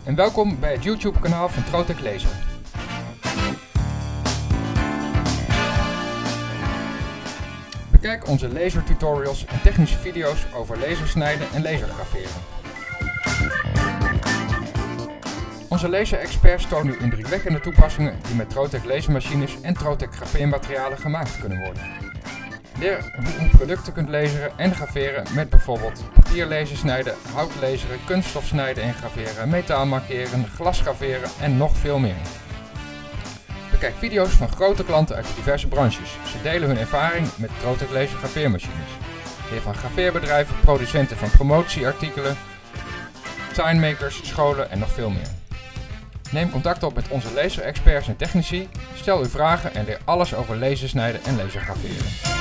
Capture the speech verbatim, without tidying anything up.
en welkom bij het YouTube kanaal van Trotec Laser. Bekijk onze laser tutorials en technische video's over lasersnijden en lasergraveren. Onze laser-experts tonen u indrukwekkende toepassingen die met Trotec lasermachines en Trotec graveermaterialen gemaakt kunnen worden. Leer hoe u producten kunt laseren en graveren met bijvoorbeeld papierlaser snijden, houtlaseren, kunststof snijden en graveren, metaal markeren, glas graveren en nog veel meer. Bekijk video's van grote klanten uit diverse branches. Ze delen hun ervaring met Trotec laser graveermachines. Leer van graveerbedrijven, producenten van promotieartikelen, signmakers, scholen en nog veel meer. Neem contact op met onze laser-experts en technici, stel uw vragen en leer alles over lasersnijden en lasergraveren.